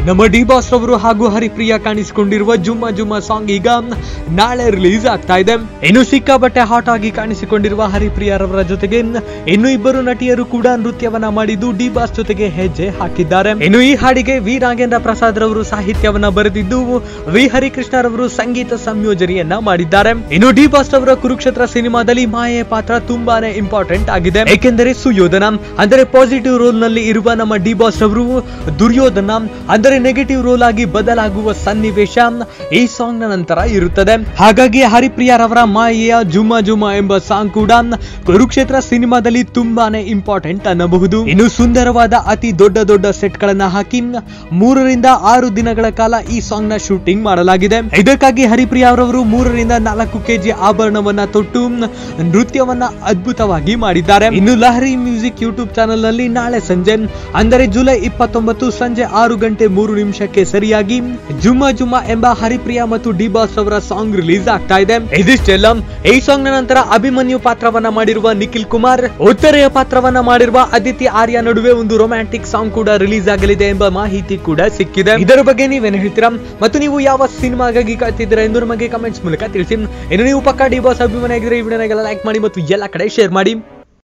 ನಮ್ಮ D boss ರವರು ಹಾಗೂ ಹರಿಪ್ರಿಯಾ ಕಾಣಿಸಿಕೊಂಡಿರುವ ಜುಮ್ಮ ಜುಮ್ಮ ಸಾಂಗ್ ಈಗ ನಾಳೆ ರಿಲೀಸ್ ಆಗ್ತಾ ಇದೆ. ಇನ್ನು ಸಿಕ್ಕಾಬಟ್ಟೆ ಹಾಟ್ ಆಗಿ ಕಾಣಿಸಿಕೊಂಡಿರುವ ಹರಿಪ್ರಿಯಾ ರವರ ಜೊತೆಗೆ ಇನ್ನು ಇಬ್ಬರು ನಟಿಯರು ಕೂಡ ನೃತ್ಯವನ್ನ ಮಾಡಿದ್ದು ಡಿ ಬಾಸ್ ಜೊತೆಗೆ ಹೆಜ್ಜೆ ಹಾಕಿದ್ದಾರೆ. ಇನ್ನು ಈ ಹಾಡಿಗೆ ವಿ ನಾಗೇಂದ್ರ ಪ್ರಸಾದ್ ರವರು ಸಾಹಿತ್ಯವನ್ನ ಬರೆದಿದ್ದು ವಿ ಹರಿಕೃಷ್ಣ ರವರು ಸಂಗೀತ ಸಂಯೋಜನೆಯನ್ನ ಮಾಡಿದ್ದಾರೆ. ಇನ್ನು ಡಿ ಬಾಸ್ ರವರ ಕುರುಕ್ಷೇತ್ರ ಸಿನಿಮಾದಲ್ಲಿ ಮಾಯೆ ಪಾತ್ರ ತುಂಬಾನೇ ಇಂಪಾರ್ಟೆಂಟ್ ಆಗಿದೆ. ಏಕೆಂದರೆ ಸುಯೋಧನ ಅಂದರೆ ಪಾಸಿಟಿವ್ ರೋಲ್ ನಲ್ಲಿ ಇರುವ ನಮ್ಮ ಡಿ ಬಾಸ್ ರವರು ದುರ್ಯೋಧನ ಅಂದರೆ ನೆಗೆಟಿವ್ ರೋಲ್ ಆಗಿ ಬದಲಾಗುವ ಸನ್ನಿವೇಶ ಈ ಸಾಂಗ್ ನ ನಂತರ ಇರುತ್ತದೆ. ಹಾಗಾಗಿ ಹರಿಪ್ರಿಯಾ ರವರ ಮಾಯೆಯ ಜುಮ್ಮ ಜುಮ್ಮ ಎಂಬ ಸಾಂಗ್ ಕೂಡ ಕುರುಕ್ಷೇತ್ರ ಸಿನಿಮಾದಲ್ಲಿ ತುಂಬಾನೇ ಇಂಪಾರ್ಟೆಂಟ್ ಅನ್ನಬಹುದು. ಇನ್ನು ಸುಂದರವಾದ ಅತಿ ದೊಡ್ಡ ದೊಡ್ಡ ಸೆಟ್ ಗಳನ್ನ ಹಾಕಿ 3 ರಿಂದ 6 ದಿನಗಳ ಕಾಲ ಈ ಸಾಂಗ್ ನ ಶೂಟಿಂಗ್ ಮಾಡಲಾಗಿದೆ. ಇದಕ್ಕಾಗಿ ಹರಿಪ್ರಿಯಾ ರವರು 3 ರಿಂದ 4 kg ಆಭರಣವನ್ನ ತೊಟ್ಟು ನೃತ್ಯವನ್ನ ಅದ್ಭುತವಾಗಿ ಮಾಡಿದ್ದಾರೆ. ಇನ್ನು ಲಹರಿ ಮ್ಯೂಸಿಕ್ ಯೂಟ್ಯೂಬ್ ಚಾನೆಲ್ ನಲ್ಲಿ ನಾಳೆ ಸಂಜೆ ಅಂದರೆ ಜುಲೈ 29 ಸಂಜೆ 6:03 ಸರಿಯಾಗಿ ಜುಮ್ಮ ಜುಮ್ಮ ಎಂಬ ಹರಿಪ್ರಿಯಾ ಮತ್ತು ಡಿ ಬಾಸ್ ಅವರ ಸಾಂಗ್ ರಿಲೀಸ್ ಆಗ್ತಾ ಇದೆ. ಇದಿಷ್ಟೆಲ್ಲ ಈ ಸಾಂಗ್ ನ ನಂತರ ಅಭಿಮನ್ಯು ಪಾತ್ರವನ್ನ ಮಾಡಿರುವ ನಿಖಿಲ್ ಕುಮಾರ್, ಉತ್ತರೆಯ ಪಾತ್ರವನ್ನ ಮಾಡಿರುವ ಅದಿತಿ ಆರ್ಯ ನಡುವೆ ಒಂದು ರೊಮ್ಯಾಂಟಿಕ್ ಸಾಂಗ್ ಕೂಡ ರಿಲೀಸ್ ಆಗಲಿದೆ ಎಂಬ ಮಾಹಿತಿ ಕೂಡ ಸಿಕ್ಕಿದೆ. ಇದರ ಬಗ್ಗೆ ನೀವೇನು ಹೇಳ್ತೀರಾ ಮತ್ತು ನೀವು ಯಾವ ಸಿನಿಮಾಗಾಗಿ ಕಾಯ್ತಿದ್ದೀರಾ ಎಂದು ನಮಗೆ ಕಮೆಂಟ್ಸ್ ಮೂಲಕ ತಿಳಿಸಿ. ಇನ್ನು ನೀವು ಪಕ್ಕಾ ಡಿ ಬಾಸ್ ಅಭಿಮಾನಿ ಆಗಿದ್ರೆ ಈ ವಿಡಿಯೋನ ಲೈಕ್ ಮಾಡಿ ಮತ್ತು ಎಲ್ಲ ಕಡೆ ಶೇರ್ ಮಾಡಿ.